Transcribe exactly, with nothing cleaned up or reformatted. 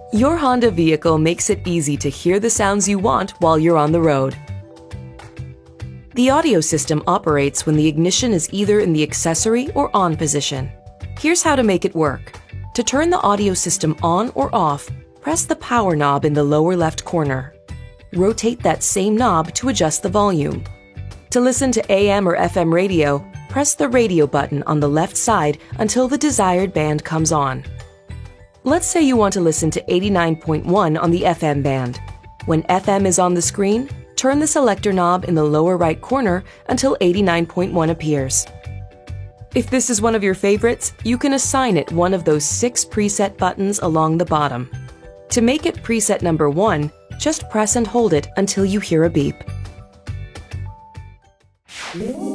Your Honda vehicle makes it easy to hear the sounds you want while you're on the road. The audio system operates when the ignition is either in the accessory or on position. Here's how to make it work. To turn the audio system on or off, press the power knob in the lower left corner. Rotate that same knob to adjust the volume. To listen to A M or F M radio, press the radio button on the left side until the desired band comes on. Let's say you want to listen to eighty-nine point one on the F M band. When F M is on the screen, turn the selector knob in the lower right corner until eighty-nine point one appears. If this is one of your favorites, you can assign it one of those six preset buttons along the bottom. To make it preset number one, just press and hold it until you hear a beep.